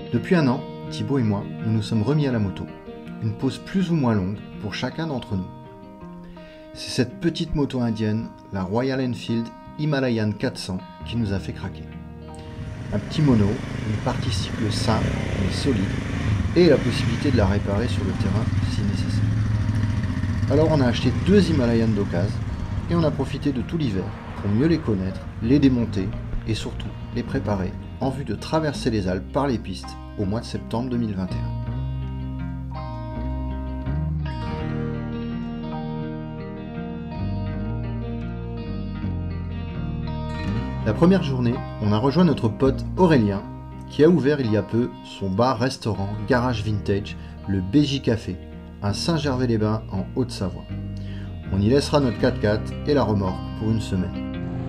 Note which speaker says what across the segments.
Speaker 1: Depuis un an, Thibaut et moi, nous nous sommes remis à la moto. Une pause plus ou moins longue pour chacun d'entre nous. C'est cette petite moto indienne, la Royal Enfield Himalayan 400, qui nous a fait craquer. Un petit mono, une partie cycle simple mais solide, et la possibilité de la réparer sur le terrain si nécessaire. Alors on a acheté 2 Himalayan d'occasion et on a profité de tout l'hiver pour mieux les connaître, les démonter et surtout les préparer en vue de traverser les Alpes par les pistes au mois de septembre 2021. La première journée, on a rejoint notre pote Aurélien qui a ouvert il y a peu son bar-restaurant Garage Vintage, le BJ Café, à Saint-Gervais-les-Bains en Haute-Savoie. On y laissera notre 4x4 et la remorque pour une semaine.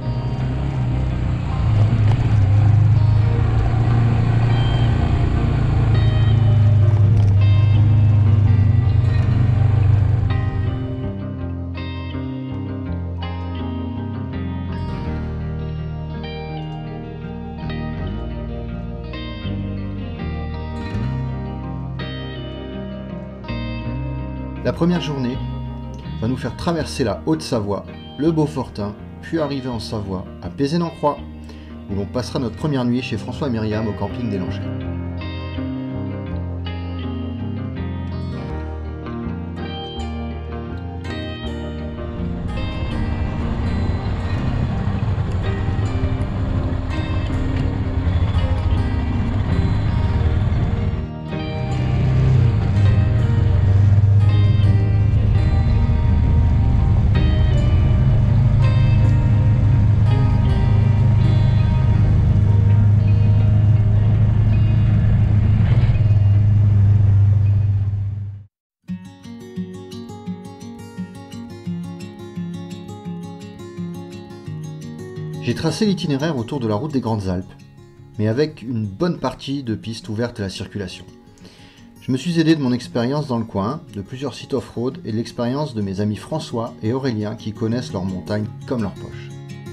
Speaker 1: La première journée va nous faire traverser la Haute-Savoie, le Beaufortain, puis arriver en Savoie, à Pézénan-Croix, où l'on passera notre première nuit chez François et Myriam au camping des Langers. J'ai tracé l'itinéraire autour de la route des Grandes Alpes, mais avec une bonne partie de pistes ouvertes à la circulation. Je me suis aidé de mon expérience dans le coin, de plusieurs sites off-road et de l'expérience de mes amis François et Aurélien qui connaissent leurs montagnes comme leur poche.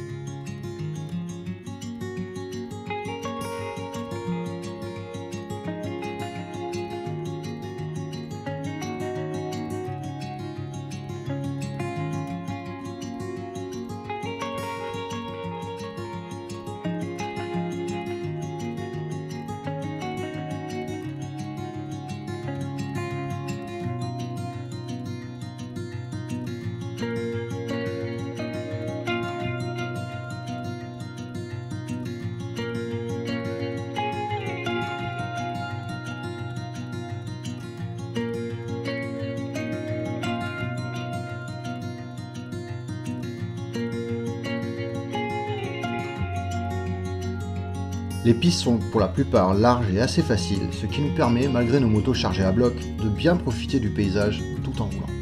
Speaker 1: Les pistes sont pour la plupart larges et assez faciles, ce qui nous permet, malgré nos motos chargées à bloc, de bien profiter du paysage tout en roulant.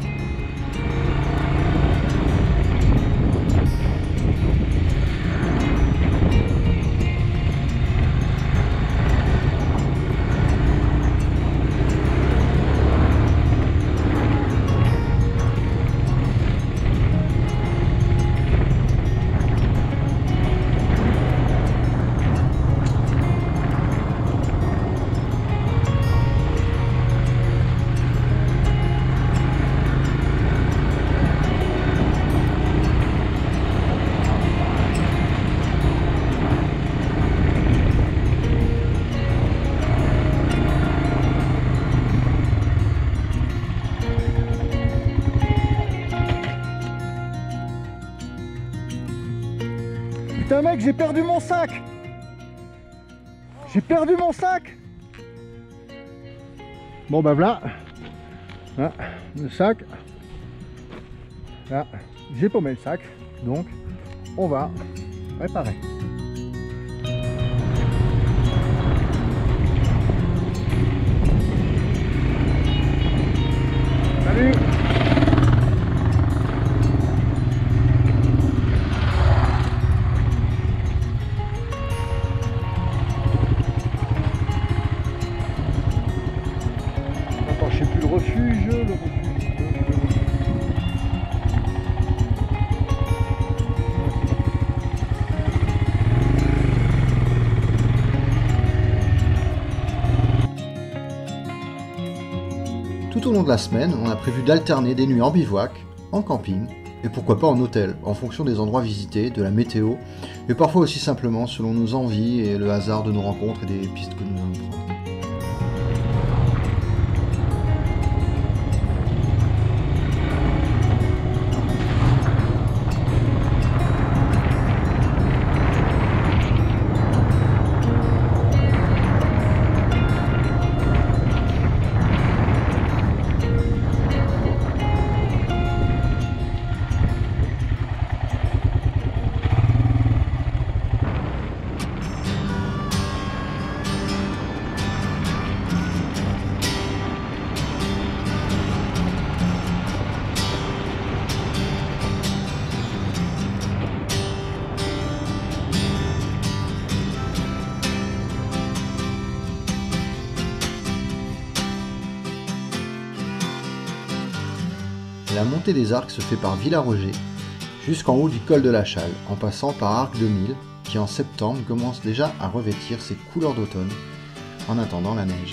Speaker 2: Putain mec, j'ai perdu mon sac! J'ai perdu mon sac! Bon bah voilà, là, le sac, là, j'ai paumé le sac, donc on va réparer. Salut!
Speaker 1: Tout au long de la semaine, on a prévu d'alterner des nuits en bivouac, en camping, et pourquoi pas en hôtel, en fonction des endroits visités, de la météo, et parfois aussi simplement selon nos envies et le hasard de nos rencontres et des pistes que nous allons prendre. La montée des arcs se fait par Villaroger, jusqu'en haut du col de la Châle, en passant par Arc de Mille, qui en septembre commence déjà à revêtir ses couleurs d'automne, en attendant la neige.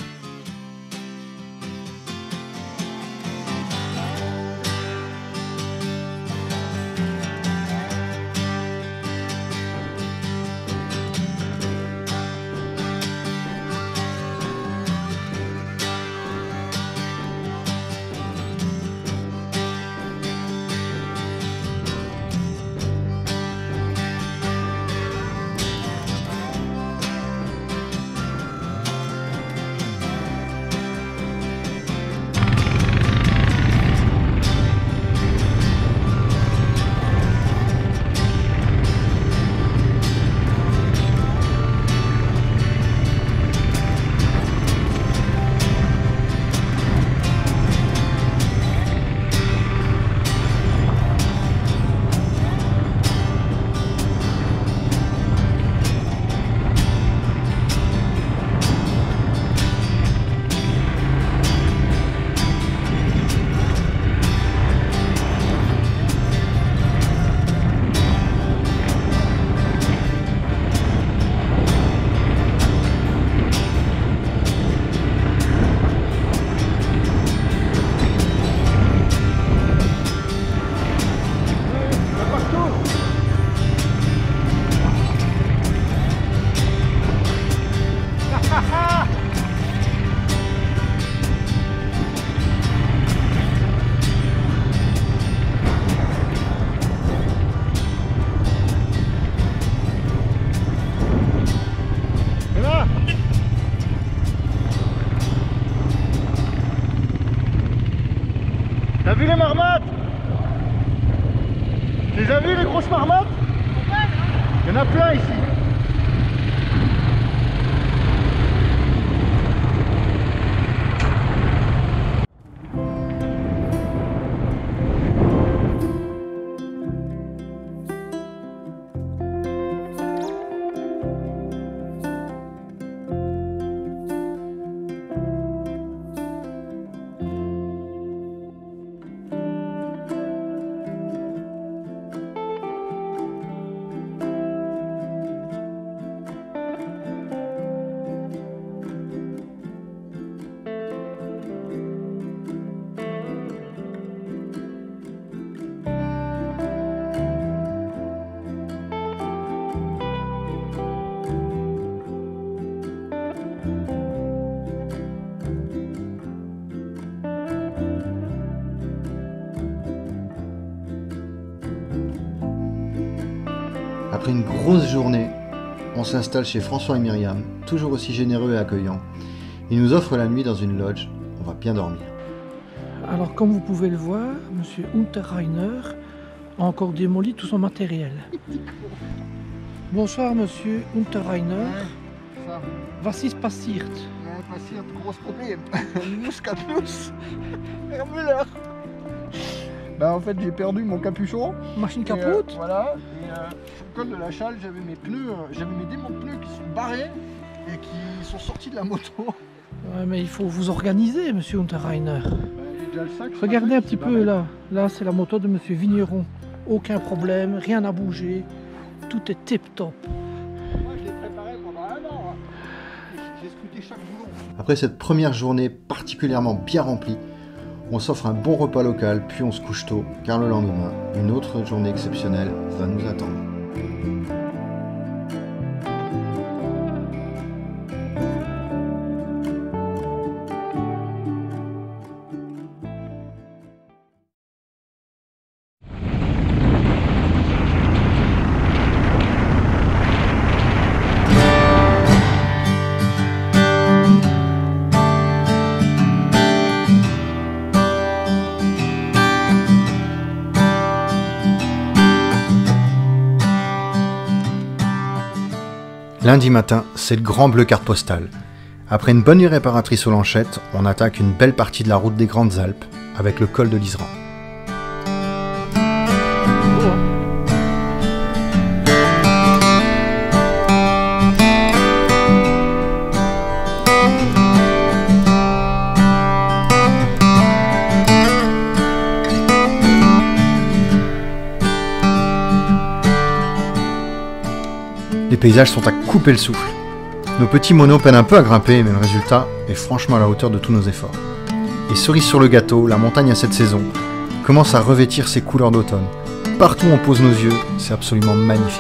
Speaker 2: T'as vu les marmottes? Tu les as vues les grosses marmottes? Il y en a plein ici.
Speaker 1: Après une grosse journée, on s'installe chez François et Myriam, toujours aussi généreux et accueillants. Ils nous offrent la nuit dans une lodge, on va bien dormir.
Speaker 3: Alors comme vous pouvez le voir, monsieur Unterreiner a encore démoli tout son matériel. Bonsoir monsieur Unterreiner.
Speaker 2: Ça.
Speaker 3: Was ist passiert?
Speaker 2: Passiert groß Problem. Nuss qu'à Nuss. Herr Müller. Bah en fait j'ai perdu mon capuchon.
Speaker 3: Machine
Speaker 2: Et,
Speaker 3: kaputt?
Speaker 2: voilà. Et sur le col de la Châle, j'avais mes pneus, j'avais mes démons de pneus qui sont barrés et qui sont sortis de la moto.
Speaker 3: Ouais, mais il faut vous organiser, monsieur Unterreiner.
Speaker 2: Bah, j'ai déjà le sac.
Speaker 3: Regardez un petit peu là. Là, c'est la moto de monsieur Vigneron. Aucun problème, rien n'a bougé. Tout est tip-top.
Speaker 2: Moi je l'ai préparé pendant un an. Hein. J'ai scruté chaque boulon.
Speaker 1: Après cette première journée particulièrement bien remplie, On s'offre un bon repas local, puis on se couche tôt, car le lendemain, une autre journée exceptionnelle va nous attendre. Lundi matin, c'est le grand bleu carte postale. Après une bonne nuit réparatrice aux Lanchettes, on attaque une belle partie de la route des Grandes Alpes, avec le col de l'Isran. Les paysages sont à couper le souffle. Nos petits monos peinent un peu à grimper, mais le résultat est franchement à la hauteur de tous nos efforts. Et cerise sur le gâteau, la montagne à cette saison commence à revêtir ses couleurs d'automne. Partout où on pose nos yeux, c'est absolument magnifique.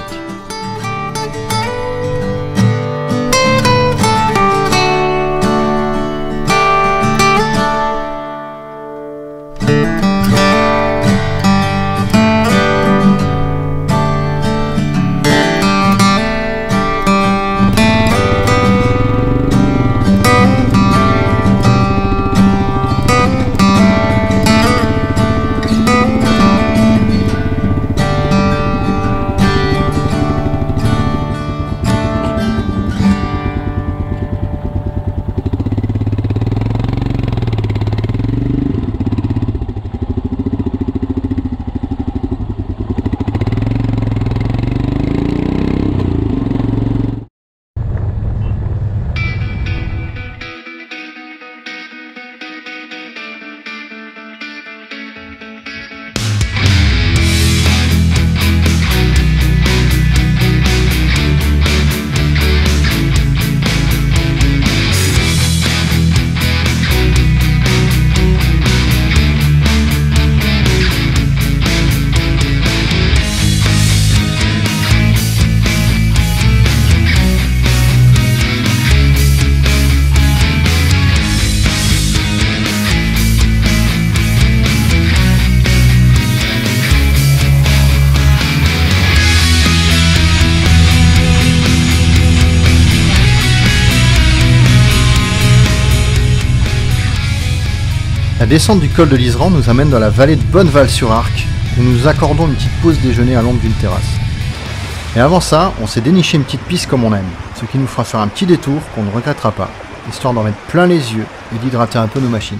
Speaker 1: La descente du col de l'Isran nous amène dans la vallée de Bonneval-sur-Arc, où nous accordons une petite pause déjeuner à l'ombre d'une terrasse. Et avant ça, on s'est déniché une petite piste comme on aime, ce qui nous fera faire un petit détour qu'on ne regrettera pas, histoire d'en mettre plein les yeux et d'hydrater un peu nos machines.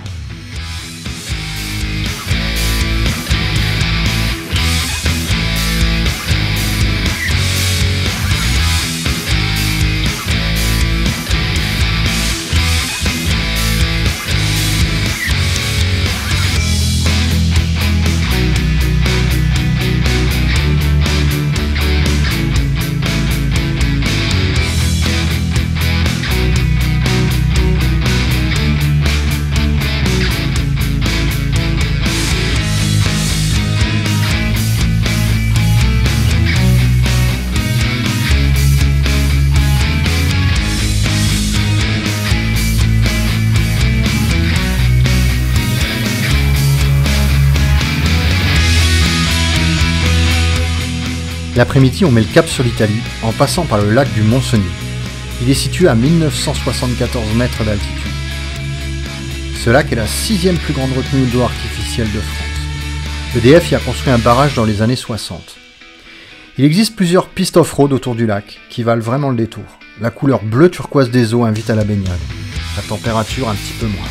Speaker 1: L'après-midi, on met le cap sur l'Italie en passant par le lac du Mont-Cenis. Il est situé à 1974 mètres d'altitude. Ce lac est la 6e plus grande retenue d'eau artificielle de France. EDF y a construit un barrage dans les années 60. Il existe plusieurs pistes off-road autour du lac qui valent vraiment le détour. La couleur bleu turquoise des eaux invite à la baignade. La température un petit peu moins.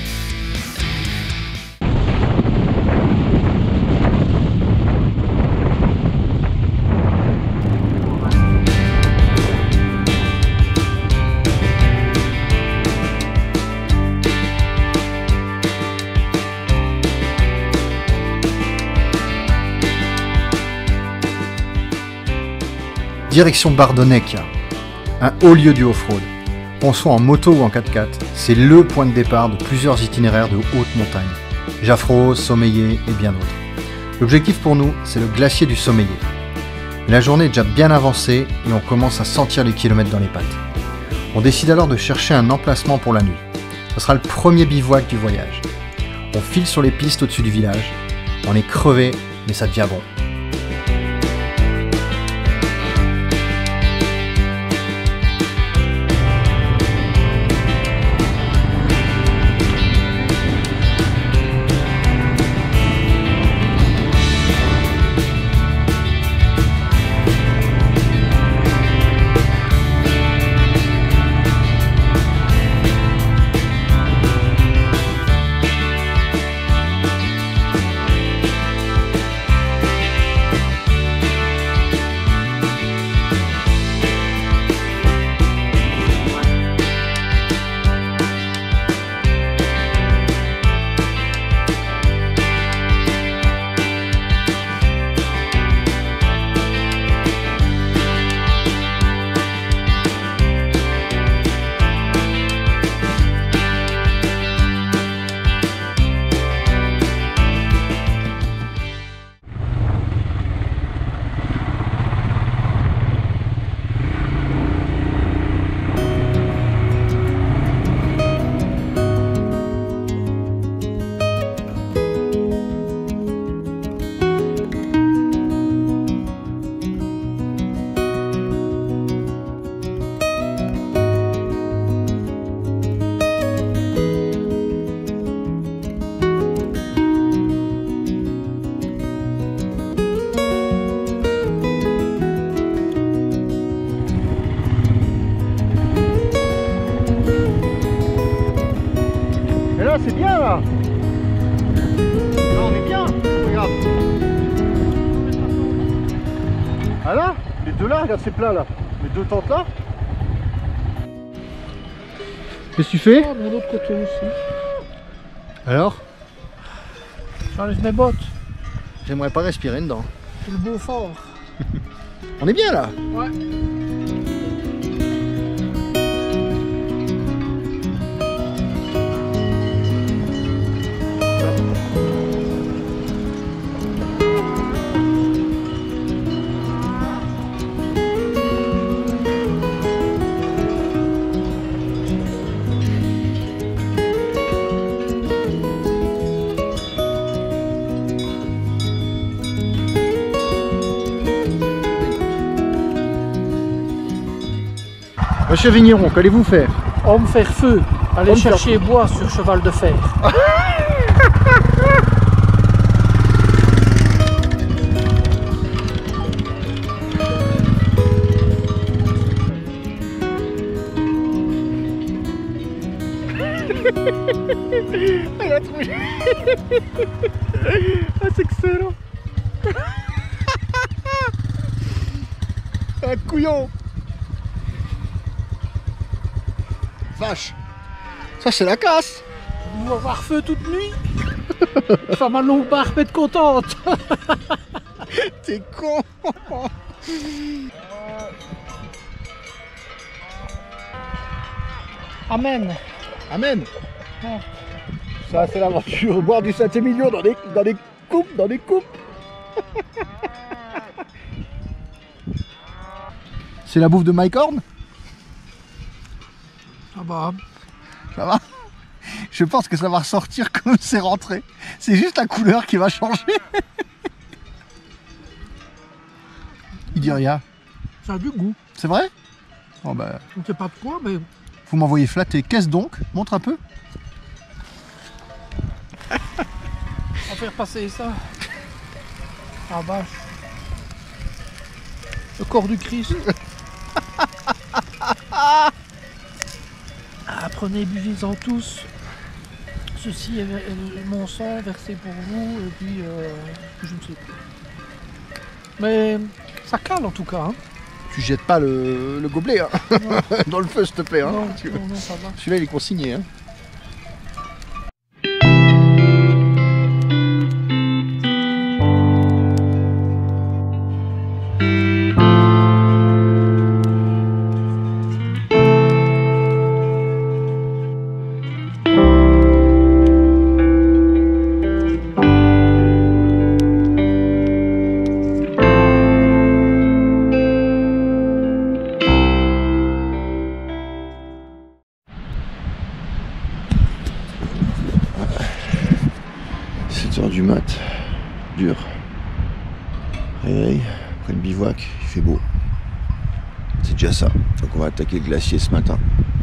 Speaker 1: Direction Bardonnecchia, un haut lieu du off-road. Qu'on soit en moto ou en 4x4, c'est le point de départ de plusieurs itinéraires de haute montagne. Jaffraux, Sommeillé et bien d'autres. L'objectif pour nous, c'est le glacier du Sommeillé. Mais la journée est déjà bien avancée et on commence à sentir les kilomètres dans les pattes. On décide alors de chercher un emplacement pour la nuit. Ce sera le premier bivouac du voyage. On file sur les pistes au-dessus du village. On est crevé, mais ça devient bon.
Speaker 2: C'est bien là. Là on est bien, regarde. Ah là, les deux là, regarde c'est plein là. Les deux tentes là. Qu'est-ce que tu fais?
Speaker 3: Oh, de l'autre côté aussi.
Speaker 2: Alors?
Speaker 3: J'enlève mes bottes.
Speaker 2: J'aimerais pas respirer dedans.
Speaker 3: C'est le Beaufort.
Speaker 2: On est bien là.
Speaker 3: Ouais.
Speaker 2: Monsieur Vigneron, qu'allez-vous faire?
Speaker 3: On me faire feu. Aller chercher bois sur cheval de fer.
Speaker 2: Elle a trouvé. Ah, c'est excellent. Un couillon. Vache. Ça c'est la casse.
Speaker 3: On va avoir feu toute nuit. Enfin, ma longue barbe peut être contente.
Speaker 2: T'es con.
Speaker 3: Amen.
Speaker 2: Amen.
Speaker 3: Ouais.
Speaker 2: Ça c'est l'aventure. Boire du Saint-Émilion dans des coupes. C'est la bouffe de Mike Horn.
Speaker 3: Ah bah.
Speaker 2: Ça va? Je pense que ça va ressortir comme c'est rentré. C'est juste la couleur qui va changer. Il dit rien.
Speaker 3: Ça a du goût.
Speaker 2: C'est vrai? Oh bah,
Speaker 3: On ne sait pas de quoi, mais.
Speaker 2: vous m'envoyez flatter. Qu'est-ce donc? Montre un peu.
Speaker 3: On va faire passer ça. Ah vache. Le corps du Christ. Ah, prenez, buvez-en tous. Ceci est mon sang versé pour vous, et puis je ne sais plus. Mais ça cale en tout cas. Hein.
Speaker 2: Tu jettes pas le gobelet hein. Dans le feu s'il te plaît. Hein.
Speaker 3: Non, non, ça va.
Speaker 2: Celui-là il est consigné. Hein.
Speaker 1: 7 h du mat. Dur. Réveil, après le bivouac, il fait beau. C'est déjà ça. Donc on va attaquer le glacier ce matin.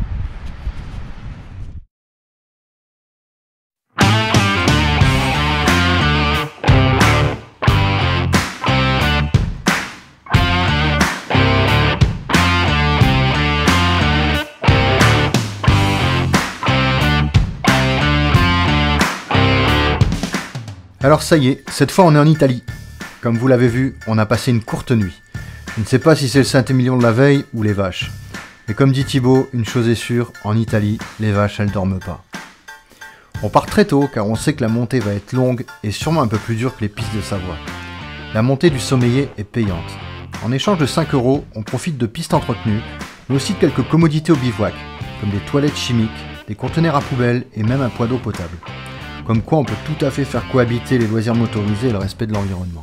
Speaker 2: Alors ça y est, cette fois on est en Italie. Comme vous l'avez vu, on a passé une courte nuit. Je ne sais pas si c'est le Saint-Émilion de la veille ou les vaches. Mais comme dit Thibaut, une chose est sûre, en Italie, les vaches elles dorment pas. On part très tôt car on sait que la montée va être longue et sûrement un peu plus dure que les pistes de Savoie. La montée du Sommeillé est payante. En échange de 5 €, on profite de pistes entretenues, mais aussi de quelques commodités au bivouac, comme des toilettes chimiques, des conteneurs à poubelles et même un point d'eau potable. Comme quoi on peut tout à fait faire cohabiter les loisirs motorisés et le respect de l'environnement.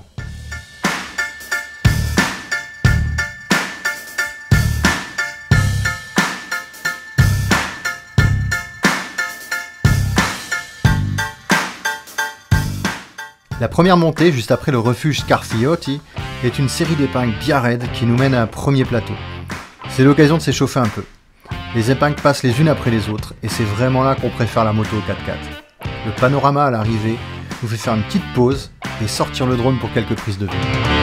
Speaker 2: La première montée, juste après le refuge Scarfiotti, est une série d'épingles bien raides qui nous mène à un premier plateau. C'est l'occasion de s'échauffer un peu. Les épingles passent les unes après les autres et c'est vraiment là qu'on préfère la moto au 4x4. Le panorama à l'arrivée nous fait faire une petite pause et sortir le drone pour quelques prises de vue.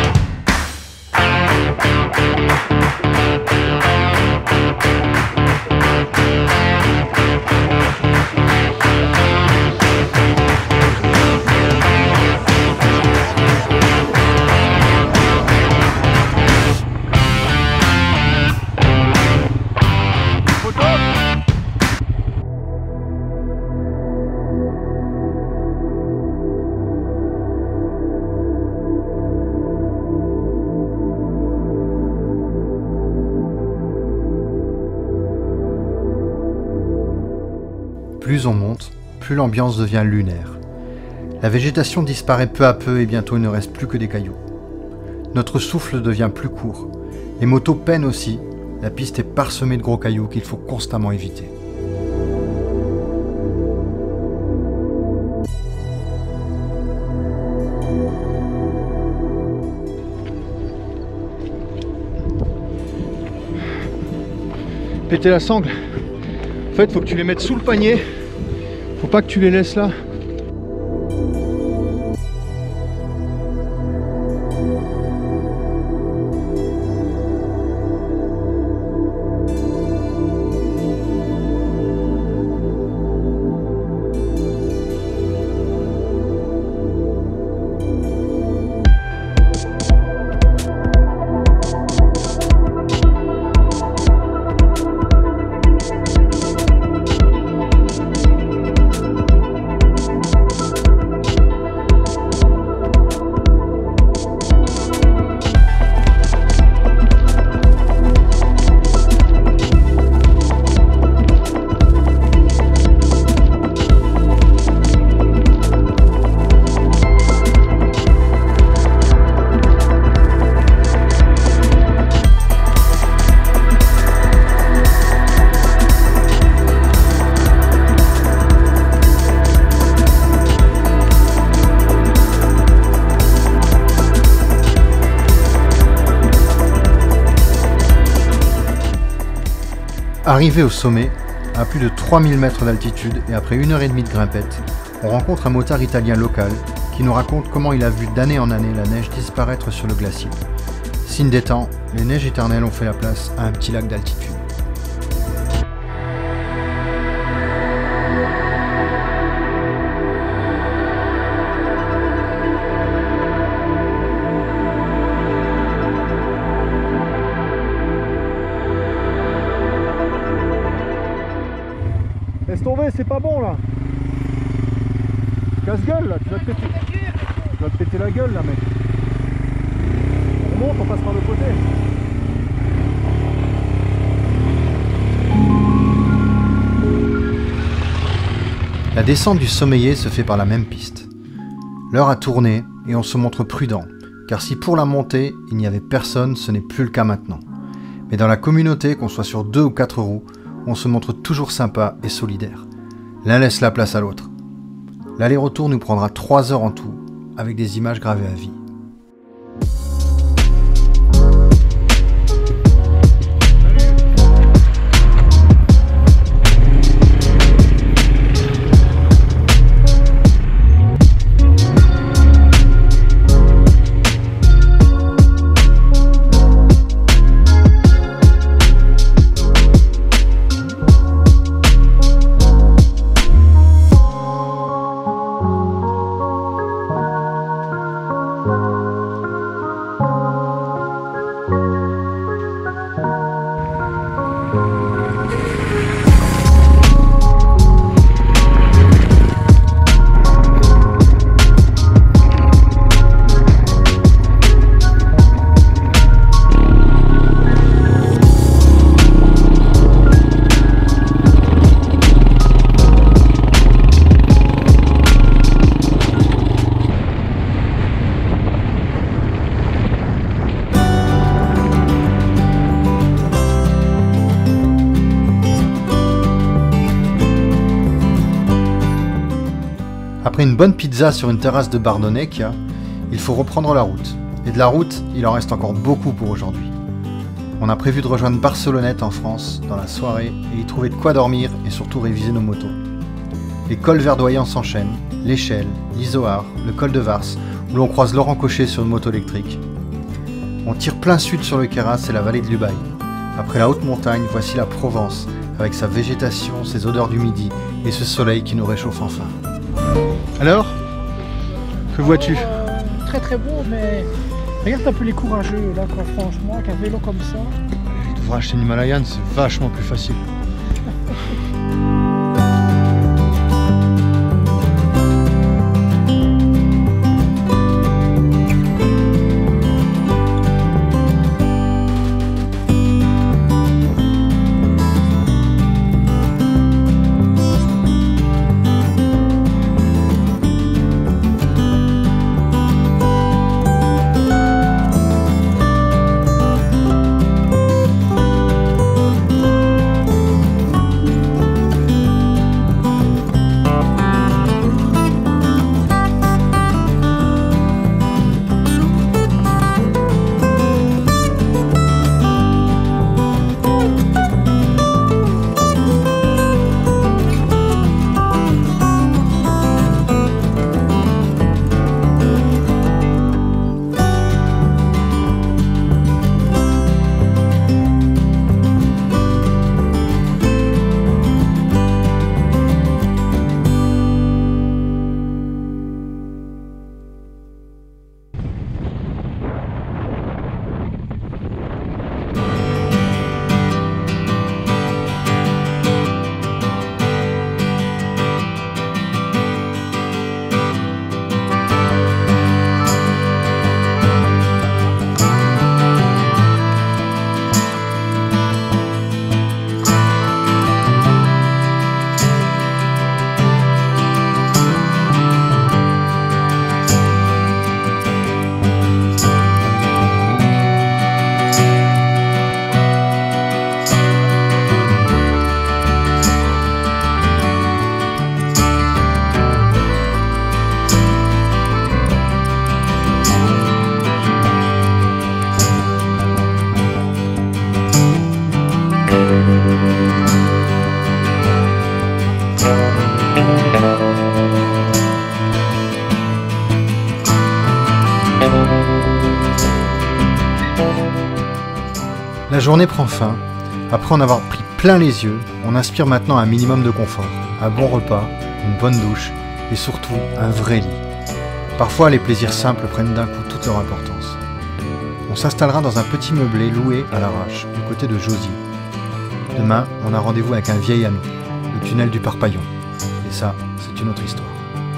Speaker 2: Plus on monte, plus l'ambiance devient lunaire. La végétation disparaît peu à peu et bientôt il ne reste plus que des cailloux. Notre souffle devient plus court. Les motos peinent aussi. La piste est parsemée de gros cailloux qu'il faut constamment éviter.
Speaker 4: Péter la sangle. En fait, faut que tu les mettes sous le panier. Faut pas que tu les laisses là.
Speaker 2: Arrivé au sommet, à plus de 3000 mètres d'altitude et après 1h30 de grimpette, on rencontre un motard italien local qui nous raconte comment il a vu d'année en année la neige disparaître sur le glacier. Signe des temps, les neiges éternelles ont fait la place à un petit lac d'altitude.
Speaker 4: Laisse tomber, c'est pas bon là. Casse-gueule là, tu vas te péter la gueule là mec. On monte, on passe par le côté.
Speaker 2: La descente du Sommeillé se fait par la même piste. L'heure a tourné et on se montre prudent, car si pour la montée il n'y avait personne, ce n'est plus le cas maintenant. Mais dans la communauté, qu'on soit sur 2 ou 4 roues, on se montre toujours sympa et solidaire. L'un laisse la place à l'autre. L'aller-retour nous prendra 3 heures en tout, avec des images gravées à vie. Après une bonne pizza sur une terrasse de Bardonecchia, il faut reprendre la route. Et de la route, il en reste encore beaucoup pour aujourd'hui. On a prévu de rejoindre Barcelonnette en France dans la soirée et y trouver de quoi dormir et surtout réviser nos motos. Les cols verdoyants s'enchaînent, l'Échelle, l'Izoard, le col de Vars, où l'on croise Laurent Cochet sur une moto électrique. On tire plein sud sur le Queyras et la vallée de l'Ubaye. Après la haute montagne, voici la Provence, avec sa végétation, ses odeurs du midi et ce soleil qui nous réchauffe enfin.
Speaker 4: Alors, que vois-tu?
Speaker 3: Très très beau, mais regarde un peu les courageux là, quoi, franchement, avec un vélo comme ça.
Speaker 4: Tu devrais acheter une Himalayan, c'est vachement plus facile.
Speaker 2: La journée prend fin. Après en avoir pris plein les yeux, on aspire maintenant un minimum de confort, un bon repas, une bonne douche et surtout un vrai lit. Parfois, les plaisirs simples prennent d'un coup toute leur importance. On s'installera dans un petit meublé loué à l'arrache, du côté de Josier. Demain, on a rendez-vous avec un vieil ami, le tunnel du Parpaillon. Et ça, c'est une autre histoire.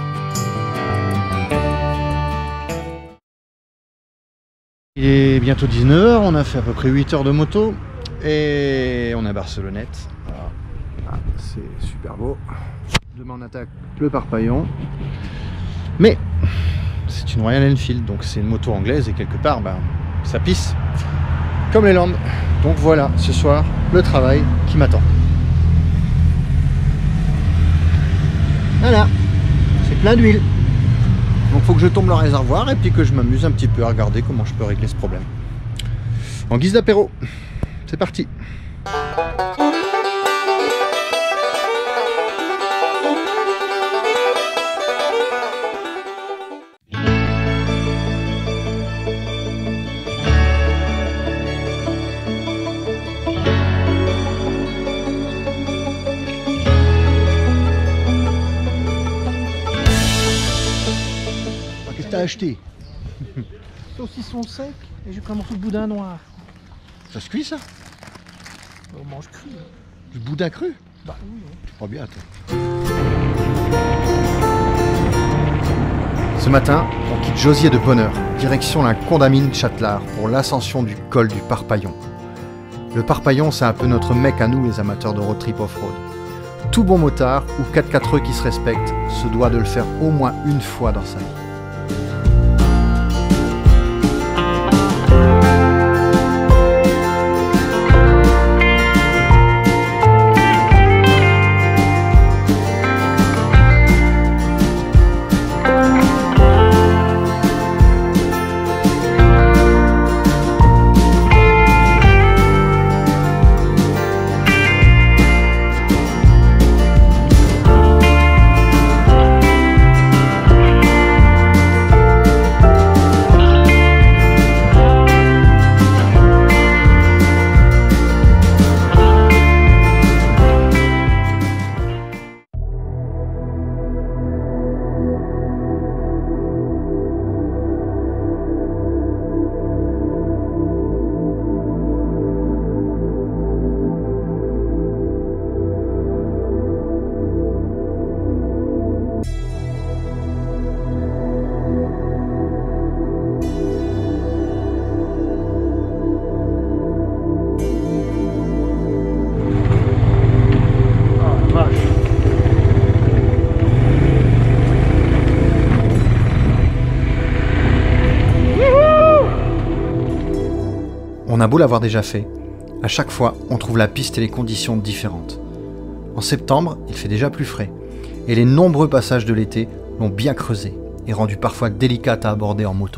Speaker 4: Il est bientôt 19h, on a fait à peu près 8 heures de moto et on est à Barcelonnette. Voilà. Ah, c'est super beau. Demain on attaque le Parpaillon. Mais c'est une Royal Enfield, donc c'est une moto anglaise et quelque part ça pisse comme les Landes. Donc voilà, ce soir, le travail qui m'attend. Voilà, c'est
Speaker 2: plein d'huile. Donc faut que je tombe le réservoir et puis que je m'amuse un petit peu à regarder comment je peux régler ce problème. En guise d'apéro, c'est parti. Qu'est-ce que t'as acheté?
Speaker 3: Saucisson sec et j'ai pris un morceau de boudin noir.
Speaker 2: Ça se cuit ça?
Speaker 3: On mange cru. Hein.
Speaker 2: Du boudin cru?
Speaker 3: Bah oui. Hein.
Speaker 2: Tu crois bien toi. Ce matin, on quitte Josier de bonne heure, direction la Condamine Châtelard pour l'ascension du col du Parpaillon. Le Parpaillon, c'est un peu notre mec à nous les amateurs de road trip off-road. Tout bon motard ou 4x4 qui se respecte se doit de le faire au moins une fois dans sa vie. On a beau l'avoir déjà fait, à chaque fois on trouve la piste et les conditions différentes. En septembre, il fait déjà plus frais, et les nombreux passages de l'été l'ont bien creusé et rendu parfois délicate à aborder en moto.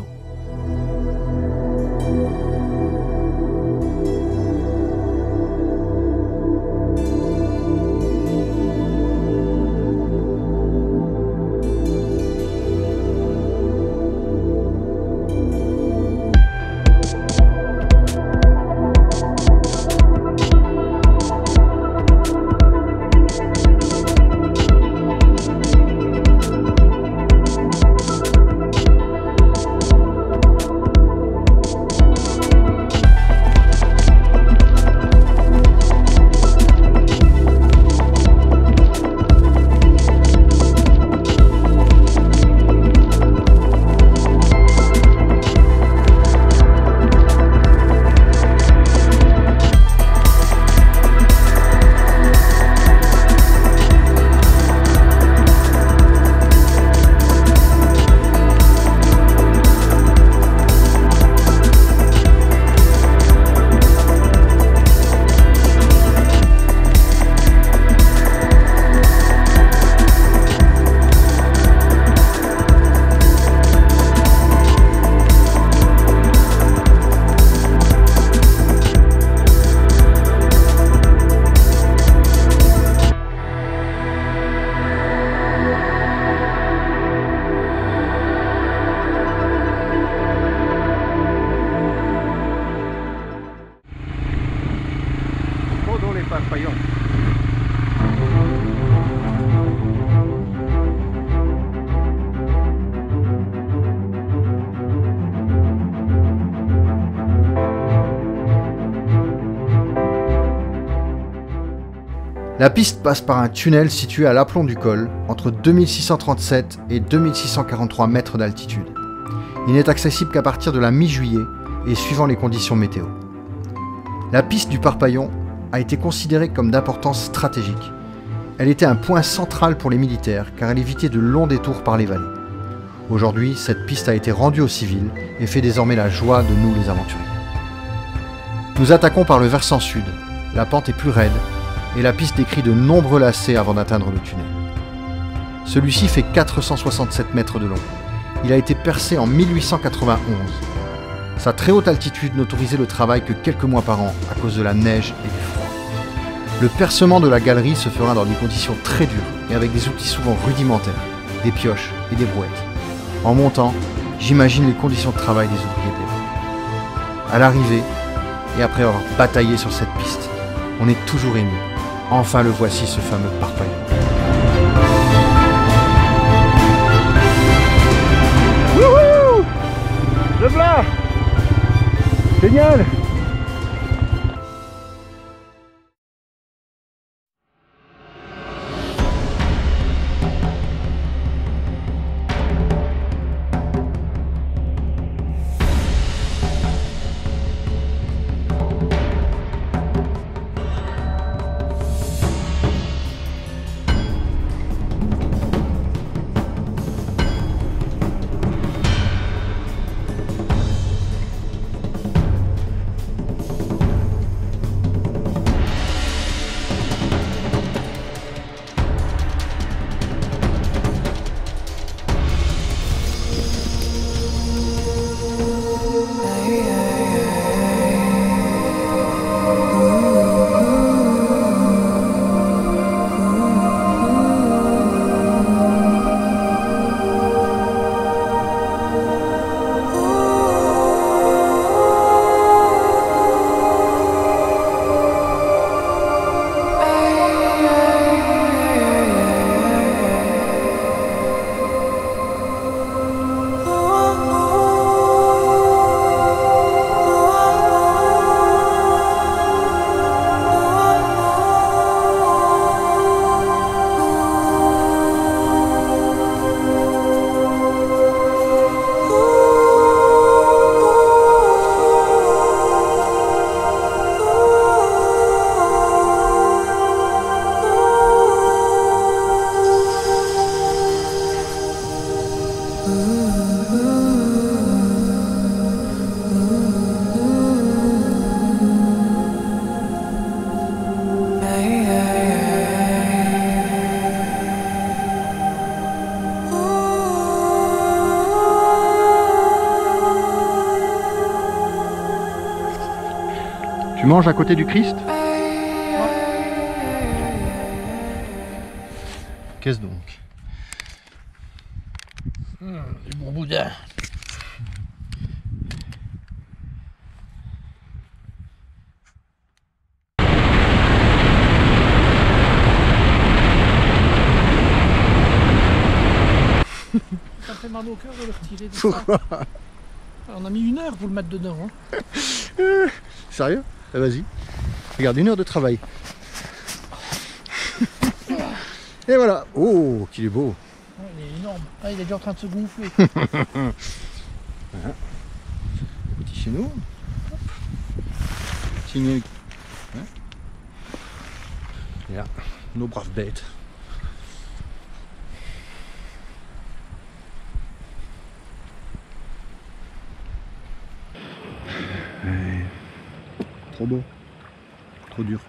Speaker 2: Parpaillon. La piste passe par un tunnel situé à l'aplomb du col, entre 2637 et 2643 mètres d'altitude. Il n'est accessible qu'à partir de la mi-juillet et suivant les conditions météo. La piste du Parpaillon a été considérée comme d'importance stratégique. Elle était un point central pour les militaires car elle évitait de longs détours par les vallées. Aujourd'hui, cette piste a été rendue aux civils et fait désormais la joie de nous les aventuriers. Nous attaquons par le versant sud. La pente est plus raide et la piste décrit de nombreux lacets avant d'atteindre le tunnel. Celui-ci fait 467 mètres de long. Il a été percé en 1891. Sa très haute altitude n'autorisait le travail que quelques mois par an à cause de la neige et du froid. Le percement de la galerie se fera dans des conditions très dures et avec des outils souvent rudimentaires, des pioches et des brouettes. En montant, j'imagine les conditions de travail des ouvriers de l'époque. À l'arrivée, et après avoir bataillé sur cette piste, on est toujours ému. Enfin le voici, ce fameux parpaillon.
Speaker 4: Wouhou! Le plat! Génial! Tu manges à côté du Christ? Qu'est-ce donc?
Speaker 3: Du bon boudin. Ça me fait mal au cœur de le retirer.
Speaker 4: Pourquoi?
Speaker 3: On a mis 1 heure pour le mettre dedans. Hein.
Speaker 4: Sérieux? Ah, vas-y. Regarde, 1 heure de travail. Et voilà. Oh, qu'il est beau.
Speaker 3: Ouais, il est énorme. Ah, il est déjà en train de se gonfler.
Speaker 4: Voilà. Petit chez nous. Hop. Signé. Hein. Et là, nos braves bêtes. Ouais. Trop beau. Trop dur.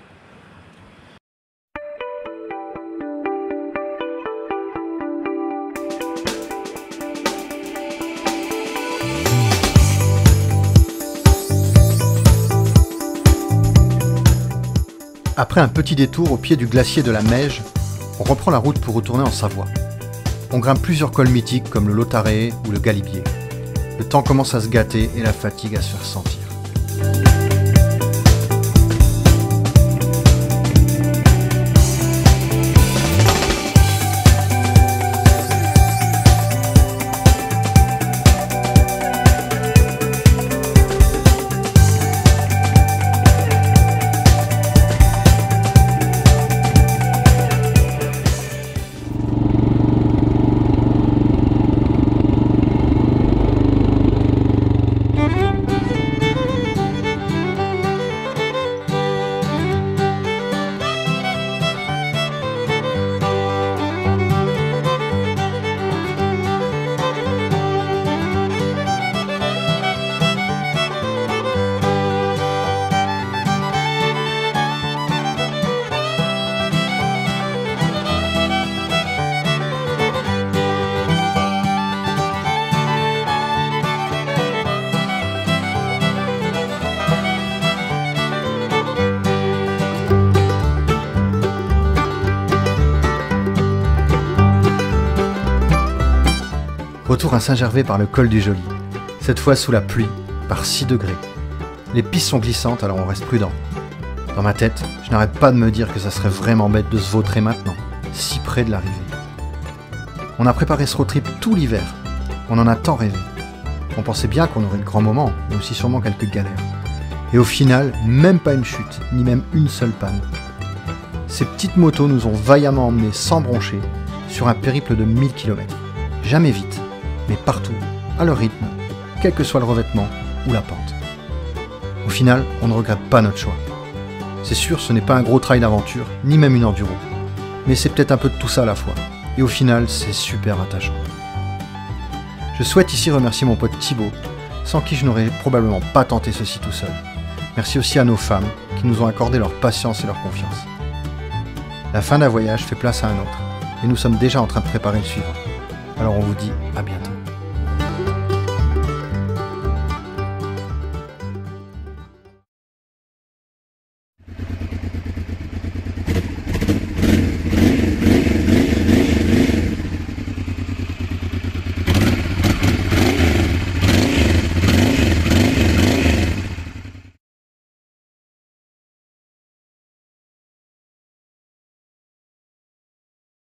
Speaker 2: Après un petit détour au pied du glacier de la Meije, on reprend la route pour retourner en Savoie. On grimpe plusieurs cols mythiques comme le Lautaret ou le Galibier. Le temps commence à se gâter et la fatigue à se faire sentir. Retour à Saint-Gervais par le col du Joly. Cette fois sous la pluie, par 6 degrés. Les pistes sont glissantes, alors on reste prudent. Dans ma tête, je n'arrête pas de me dire que ça serait vraiment bête de se vautrer maintenant, si près de l'arrivée. On a préparé ce road trip tout l'hiver. On en a tant rêvé. On pensait bien qu'on aurait de grands moments, mais aussi sûrement quelques galères. Et au final, même pas une chute, ni même une seule panne. Ces petites motos nous ont vaillamment emmenés sans broncher sur un périple de 1000 km. Jamais vite, mais partout, à leur rythme, quel que soit le revêtement ou la pente. Au final, on ne regrette pas notre choix. C'est sûr, ce n'est pas un gros trail d'aventure, ni même une enduro. Mais c'est peut-être un peu de tout ça à la fois. Et au final, c'est super attachant. Je souhaite ici remercier mon pote Thibaut, sans qui je n'aurais probablement pas tenté ceci tout seul. Merci aussi à nos femmes, qui nous ont accordé leur patience et leur confiance. La fin d'un voyage fait place à un autre, et nous sommes déjà en train de préparer le suivant. Alors on vous dit à bientôt.